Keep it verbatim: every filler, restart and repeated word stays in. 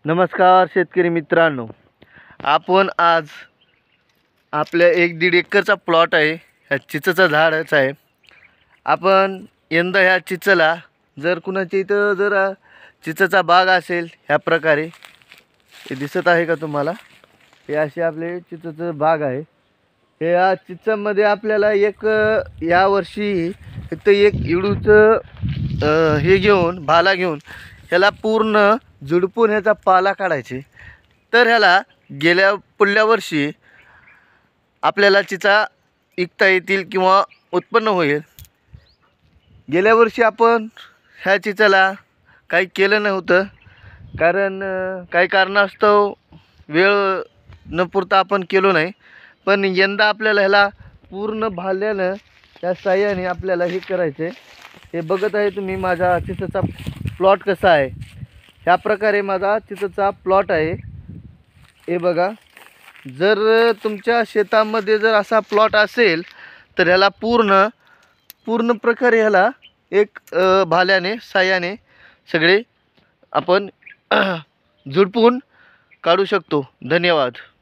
नमस्कार शेतकरी मित्रांनो, आपण आज आपल्या एक दीड एकरचा प्लॉट आहे. ह्या चिचचं झाडच आहे. आपण यंदा ह्या चिचला जर कुणाच्या इथं जर चिचचा बाग असेल, ह्या प्रकारे हे दिसत आहे का तुम्हाला? हे असे आपले चिचचं बाग आहे. हे या चिचमध्ये आपल्याला एक या वर्षी फक्त एक इडूचं हे घेऊन भाला घेऊन ह्याला पूर्ण झुडपून ह्याचा पाला काढायचे. तर ह्याला गेल्या पुढल्या वर्षी आपल्याला चिचा विकता येतील किंवा उत्पन्न होईल. गेल्या वर्षी आपण ह्या चिचाला काही केलं नव्हतं, कारण काही कारणास्तव वेळ न पुरता आपण केलो नाही. पण यंदा आपल्याला ह्याला पूर्ण भाल्यानं त्या साह्याने आपल्याला हे करायचं आहे. हे बघत आहे तुम्ही माझा चिचाचा प्लॉट कसा आहे. ह्या प्रकारे माझा चिचचा प्लॉट आहे. हे बघा, जर तुमच्या शेतामध्ये जर असा प्लॉट असेल तर ह्याला पूर्ण पूर्ण प्रकारे ह्याला एक भाल्याने साह्याने सगळे आपण झुडपून काढू शकतो. धन्यवाद.